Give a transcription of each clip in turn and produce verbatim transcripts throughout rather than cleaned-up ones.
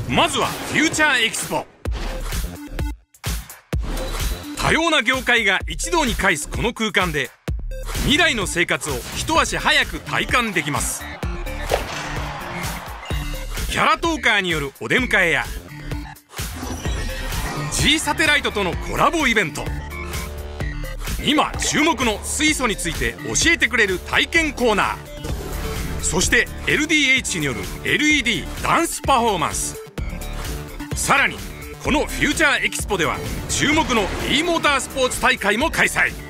まずはフューチャーエキスポ。多様な業界が一堂に会すこの空間で、未来の生活を一足早く体感できます。キャラトーカーによるお出迎えや G サテライトとのコラボイベント、今注目の水素について教えてくれる体験コーナー、そして エルディーエイチ による エルイーディー ダンスパフォーマンス。さらにこのフューチャーエキスポでは注目の e モータースポーツ大会も開催。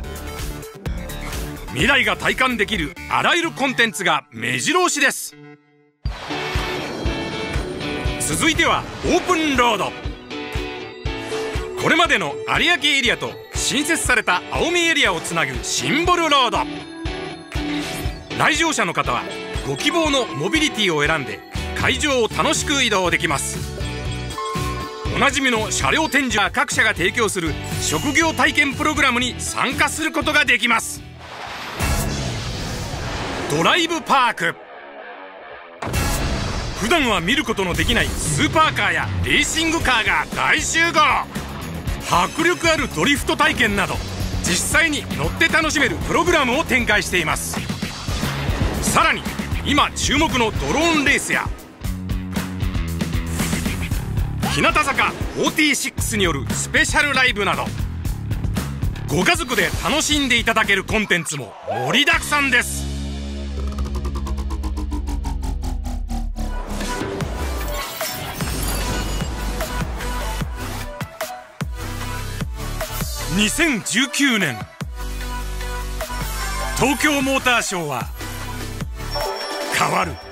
未来が体感できるあらゆるコンテンツが目白押しです。続いてはオープンロード。これまでの有明エリアと新設された青海エリアをつなぐシンボルロード。来場者の方はご希望のモビリティを選んで会場を楽しく移動できます。おなじみの車両展示は各社が提供する職業体験プログラムに参加することができます。ドライブパーク。普段は見ることのできないスーパーカーやレーシングカーが大集合。迫力あるドリフト体験など実際に乗って楽しめるプログラムを展開しています。さらに今注目のドローンレースや日向坂フォーティーシックスによるスペシャルライブなど、ご家族で楽しんでいただけるコンテンツも盛りだくさんです。にせんじゅうきゅうねん東京モーターショーは変わる。